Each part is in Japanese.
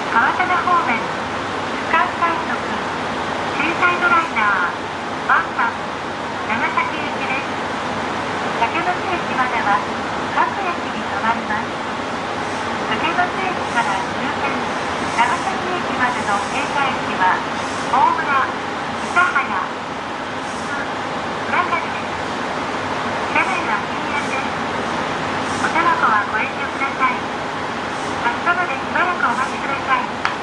川棚方面、関西速、シーサイドライナー、バンバン、長崎行きです。竹松駅までは各駅に停まります。竹松駅から終点、長崎駅までの停車駅は、大村、諫早、浦崎です。車内は禁煙です。おタバコはご遠慮ください。発車までしばらくお待ちください。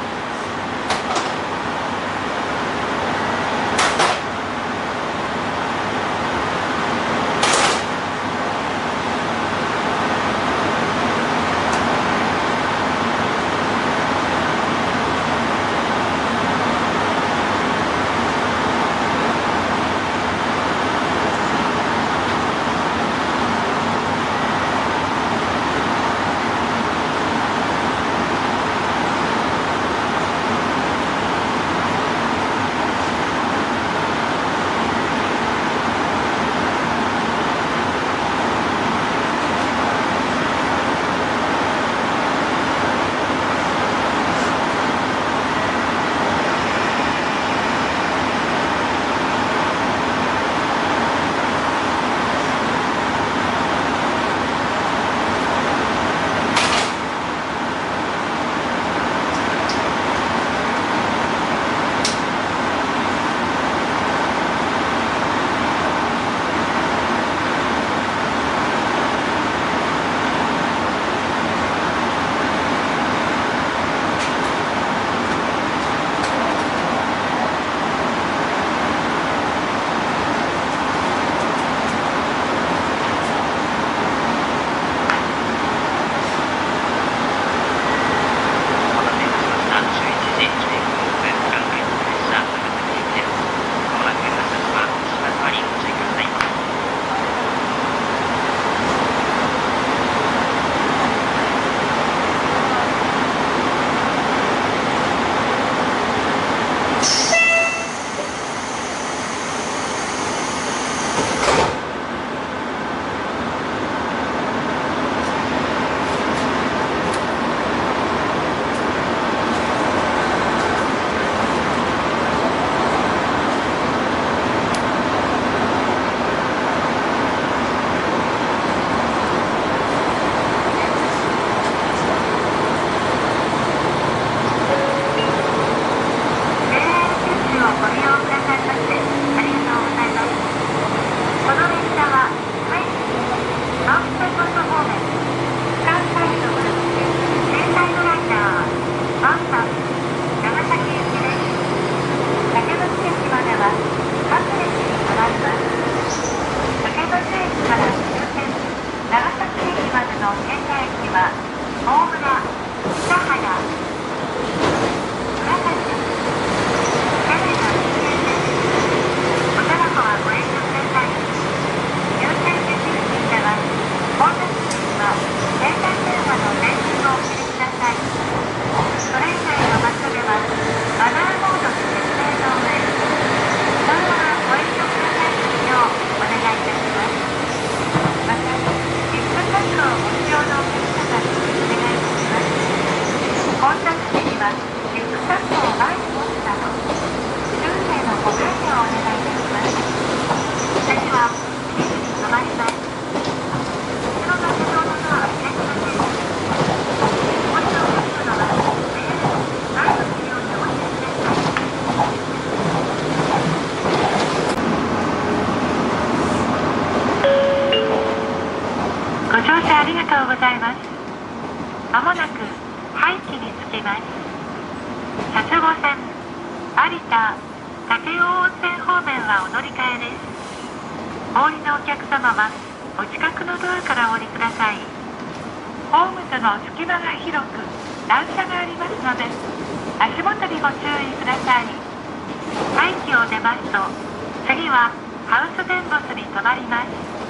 まもなく廃棄に着きます。佐世保線有田武雄温泉方面はお乗り換えです。お降りのお客様はお近くのドアからお降りください。ホームとの隙間が広く段差がありますので足元にご注意ください。廃棄を出ますと次はハウステンボスに停まります。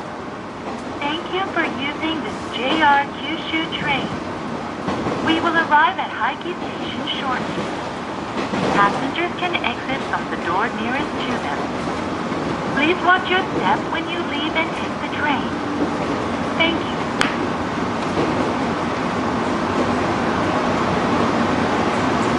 Thank you for using the JR Kyushu train. We will arrive at Heike Station shortly. Passengers can exit from the door nearest to them. Please watch your step when you leave and take the train. Thank you. 」 「 「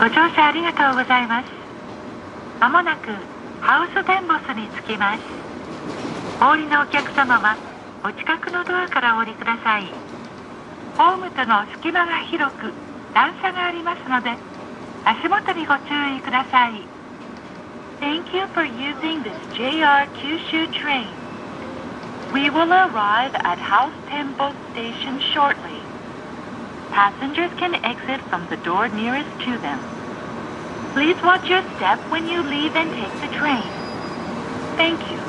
ご乗車ありがとうございます。まもなくハウステンボスに着きます。お降りのお客様はお近くのドアからお降りください。ホームとの隙間が広く段差がありますので、足元にご注意ください。Thank you for using this JR Kyushu train. We will arrive at House Tembo Station shortly. Passengers can exit from the door nearest to them. Please watch your step when you leave and take the train. Thank you.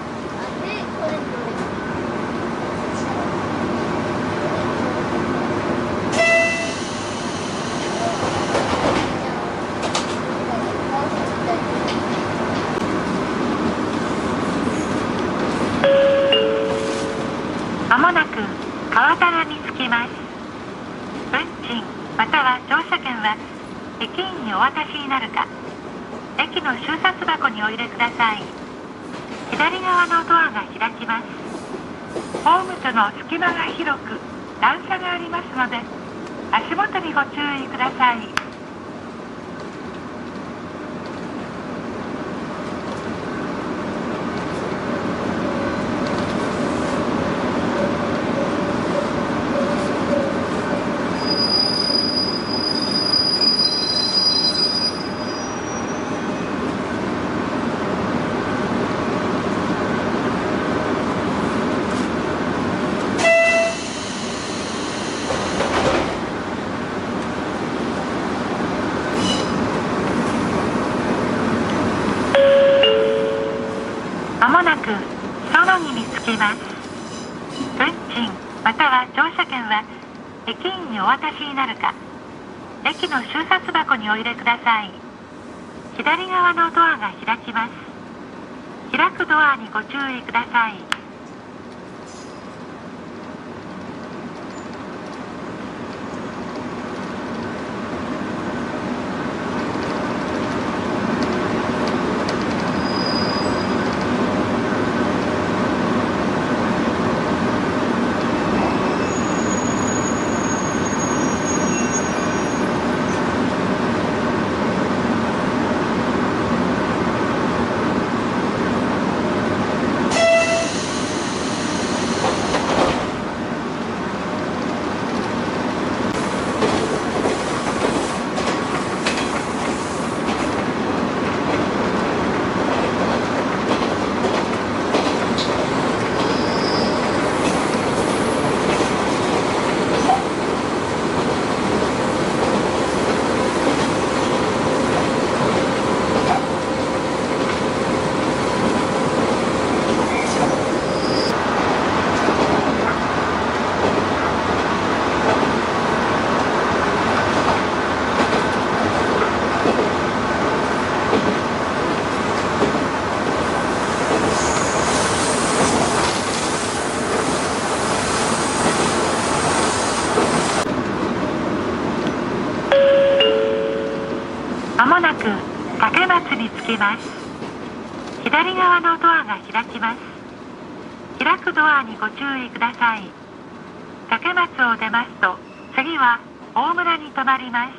まもなく川棚に着きます。運賃または乗車券は駅員にお渡しになるか、駅の収札箱にお入れください。左側のドアが開きます。ホームとの隙間が広く段差がありますので、足元にご注意ください。まもなく園木に着きます。運賃または乗車券は駅員にお渡しになるか、駅の収札箱にお入れください。左側のドアが開きます。開くドアにご注意ください。まもなく竹松に着きます。左側のドアが開きます。開くドアにご注意ください。竹松を出ますと、次は大村に停まります。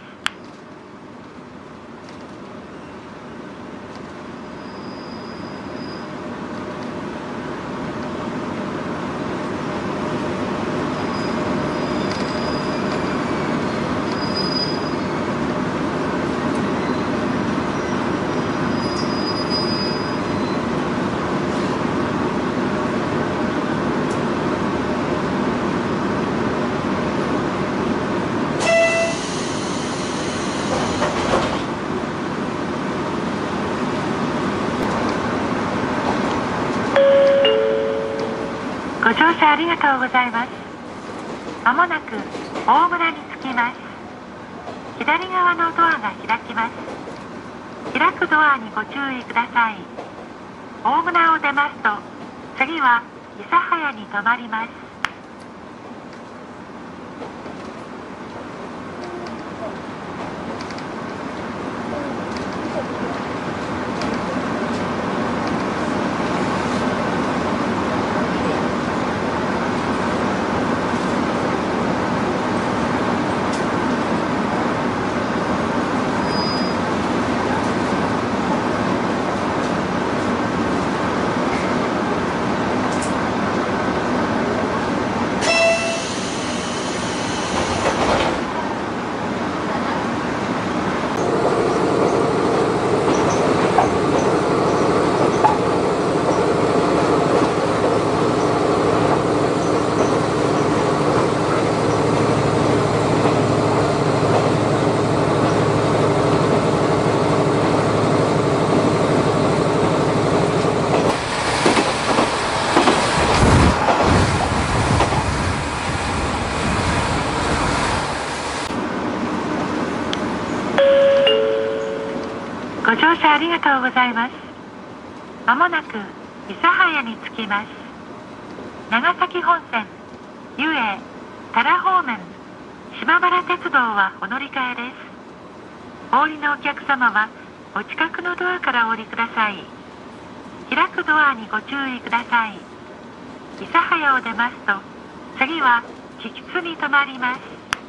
ご乗車ありがとうございます。まもなく大村に着きます。左側のドアが開きます。開くドアにご注意ください。大村を出ますと、次は諫早に停まります。 ご乗車ありがとうございます。まもなく諫早に着きます。長崎本線、由栄、多良方面、島原鉄道はお乗り換えです。お降りのお客様はお近くのドアからお降りください。開くドアにご注意ください。諫早を出ますと、次は木津に停まります。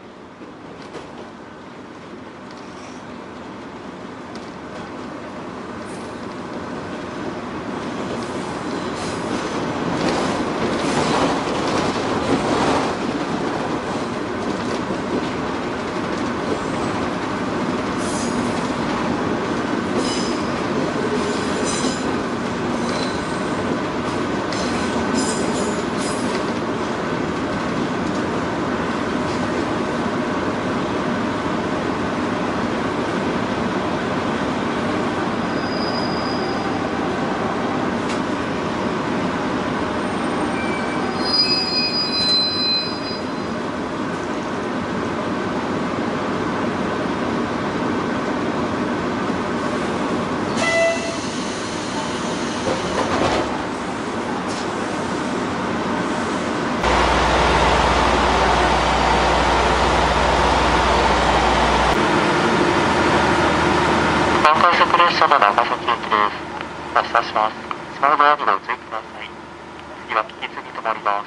快速列車の長崎駅です。発車します。スマートアプリをご注意ください。次は木津に停まります。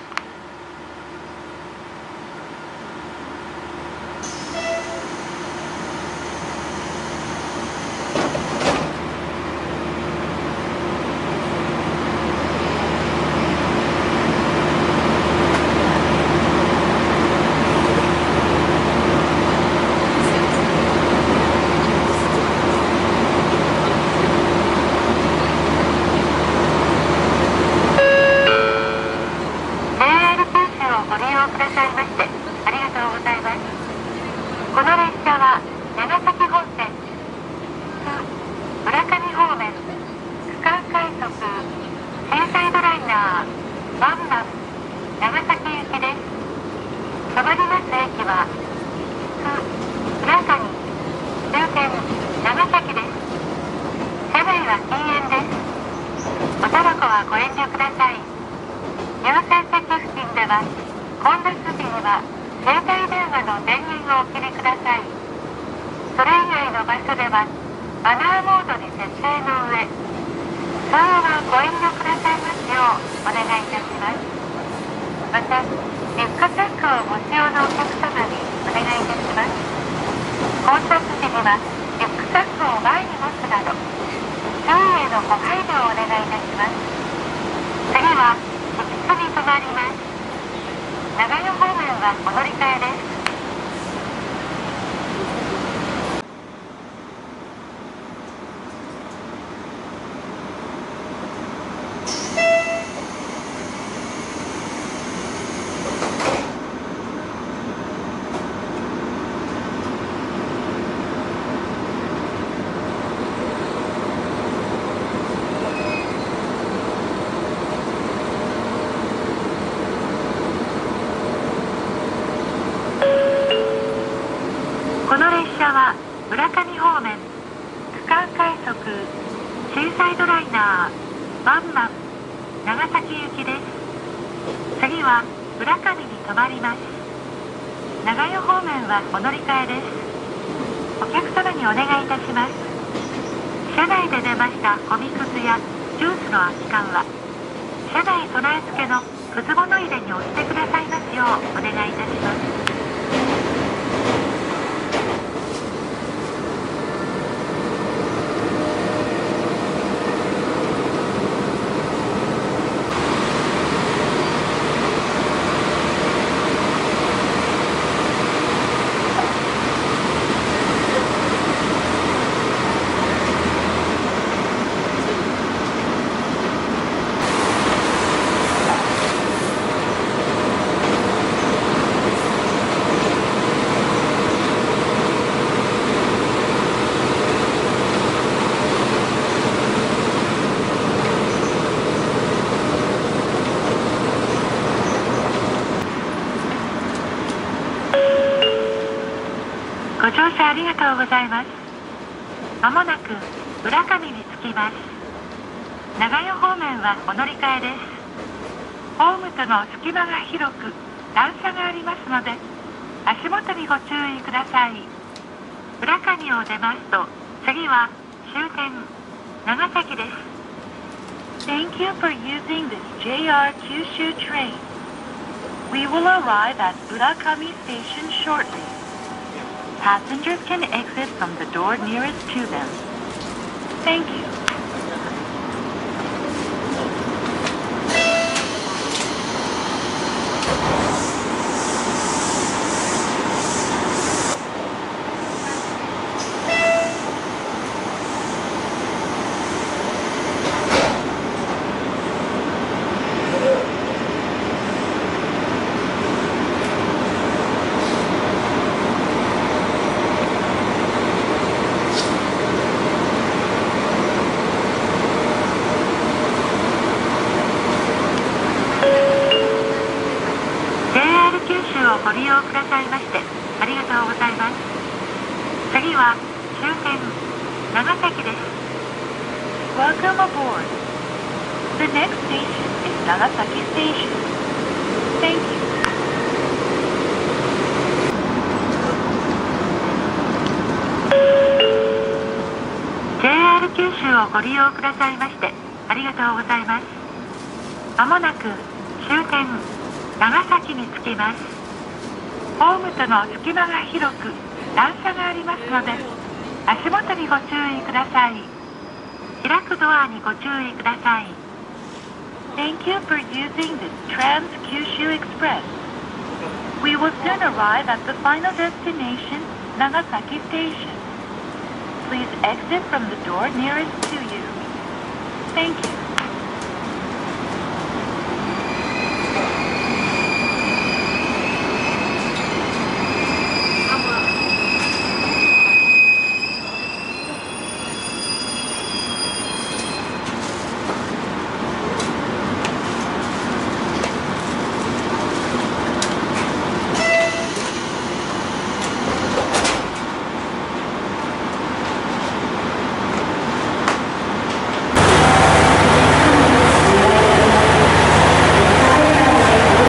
ご利用くださいましてありがとうございます。この列車は長崎本線村上方面区間快速シーサイドライナーワンマン長崎行きです。止まります駅は村上終点長崎です。車内は禁煙です。おタバコはご遠慮ください。優先席付近では混雑時には携帯電話の電源をお切りください。それ以外の場所ではマナーモードに設定の上、通話はご遠慮くださいますようお願いいたします。また、リュックサックをご使用のお客様にお願いいたします。混雑時にはリュックサックを前に持つなど、周囲へのご配慮をお願いいたします。次は木津に停まります。長与方面はお乗り換えです。この列車は村上方面区間快速シーサイドライナーワンマン長崎行きです。次は村上に停まります。長与方面はお乗り換えです。お客様にお願いいたします。車内で出ましたおみくずやジュースの空き缶は車内備え付けのくず物入れにお捨てくださいますようお願いいたします。ご乗車ありがとうございます。まもなく浦上に着きます。長与方面はお乗り換えです。ホームとの隙間が広く段差がありますので、足元にご注意ください。浦上を出ますと、次は終点長崎です。Thank you for using this JR Kyushu train. We will arrive at Urakami Station shortly. Passengers can exit from the door nearest to them. Thank you. JR 九州をご利用くださいましてありがとうございます。次は終点長崎です。Welcome aboard. The next station is Nagasaki Station. Thank you. JR 九州をご利用くださいましてありがとうございます。まもなく終点長崎に着きます。ホームとの隙間が広く段差がありますので、足元にご注意ください。開くドアにご注意ください。Thank you for using the Trans-Kyushu Express. We will soon arrive at the final destination, Nagasaki Station. Please exit from the door nearest to you. Thank you.